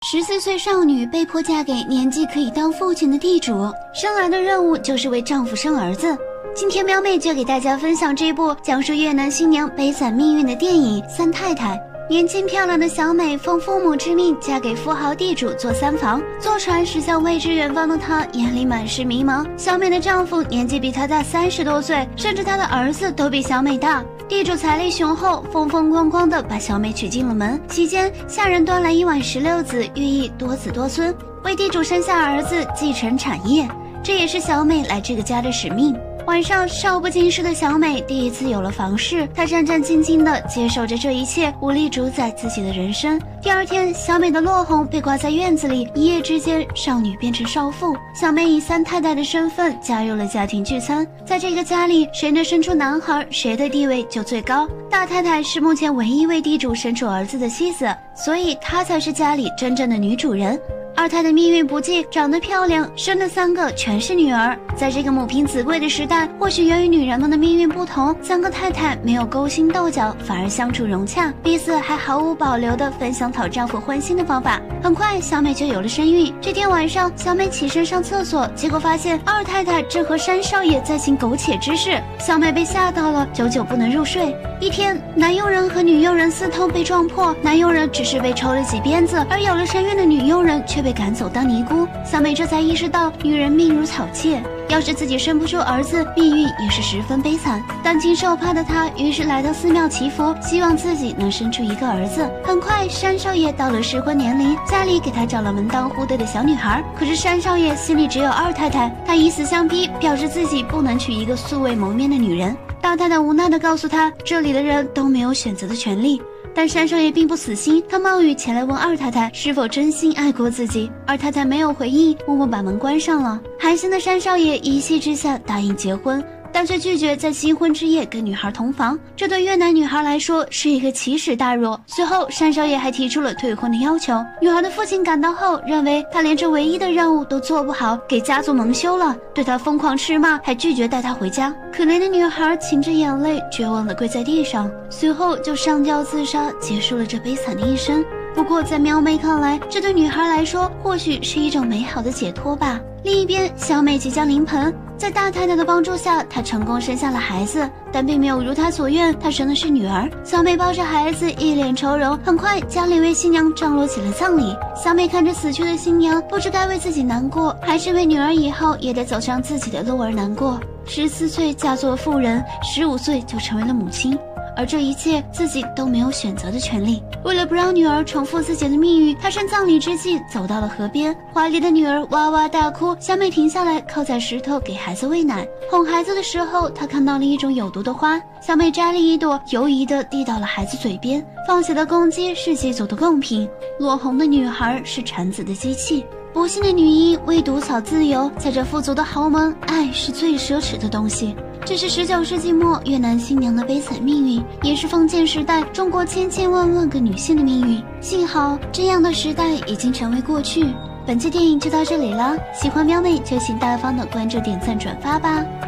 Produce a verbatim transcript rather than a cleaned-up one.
十四岁少女被迫嫁给年纪可以当父亲的地主，生来的任务就是为丈夫生儿子。今天喵妹就给大家分享这部讲述越南新娘悲惨命运的电影《三太太》。年轻漂亮的小美奉父母之命嫁给富豪地主做三房，坐船驶向未知远方的她眼里满是迷茫。小美的丈夫年纪比她大三十多岁，甚至她的儿子都比小美大。地主财力雄厚，风风光光的把小美娶进了门。期间下人端来一碗石榴子，寓意多子多孙，为地主生下儿子继承产业，这也是小美来这个家的使命。晚上，少不经事的小美第一次有了房事，她战战兢兢地接受着这一切，无力主宰自己的人生。第二天，小美的落红被挂在院子里，一夜之间，少女变成少妇。小美以三太太的身份加入了家庭聚餐，在这个家里，谁能生出男孩，谁的地位就最高。大太太是目前唯一为地主生出儿子的妻子，所以她才是家里真正的女主人。二太太命运不济，长得漂亮，生的三个全是女儿。在这个母凭子贵的时代，或许由于女人们的命运不同，三个太太没有勾心斗角，反而相处融洽，彼此还毫无保留地分享讨丈夫欢心的方法。很快，小美就有了身孕。这天晚上，小美起身上厕所，结果发现二太太正和山少爷在行苟且之事。小美被吓到了，久久不能入睡。一天，男佣人和女佣人私通被撞破，男佣人只是被抽了几鞭子，而有了身孕的女佣人却被赶走当尼姑。小美这才意识到，女人命如草芥，要是自己生不出儿子，命运也是十分悲惨。担惊受怕的她于是来到寺庙祈福，希望自己能生出一个儿子。很快，山少爷到了适婚年龄，家里给他找了门当户对的小女孩。可是山少爷心里只有二太太，他以死相逼，表示自己不能娶一个素未谋面的女人。大太太无奈地告诉他，这里的人都没有选择的权利。但山少爷并不死心，他冒雨前来问二太太是否真心爱过自己。二太太没有回应，默默把门关上了。寒心的山少爷一气之下答应结婚，但却拒绝在新婚之夜跟女孩同房，这对越南女孩来说是一个奇耻大辱。随后，山少爷还提出了退婚的要求。女孩的父亲赶到后，认为她连这唯一的任务都做不好，给家族蒙羞了，对她疯狂斥骂，还拒绝带她回家。可怜的女孩噙着眼泪，绝望地跪在地上，随后就上吊自杀，结束了这悲惨的一生。不过在喵妹看来，这对女孩来说或许是一种美好的解脱吧。另一边，小美即将临盆，在大太太的帮助下，她成功生下了孩子，但并没有如她所愿，她生的是女儿。小美抱着孩子，一脸愁容。很快，家里为新娘张罗起了葬礼。小美看着死去的新娘，不知该为自己难过，还是为女儿以后也得走上自己的路而难过。十四岁嫁作妇人，十五岁就成为了母亲。而这一切自己都没有选择的权利。为了不让女儿重复自己的命运，她趁葬礼之际走到了河边，怀里的女儿哇哇大哭。小美停下来，靠在石头给孩子喂奶。哄孩子的时候，她看到了一种有毒的花，小美摘了一朵，犹疑地递到了孩子嘴边。放血的公鸡是祭祖的贡品，落红的女孩是产子的机器。不幸的女婴为毒草自由，在这富足的豪门，爱是最奢侈的东西。这是十九世纪末越南新娘的悲惨命运，也是封建时代中国千千万万个女性的命运。幸好这样的时代已经成为过去。本期电影就到这里了，喜欢喵妹就请大方的关注、点赞、转发吧。